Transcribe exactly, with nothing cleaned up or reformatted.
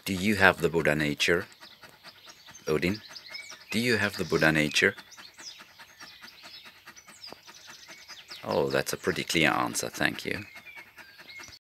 Do you have the Buddha nature? Odin, do you have the Buddha nature? Oh, that's a pretty clear answer, thank you.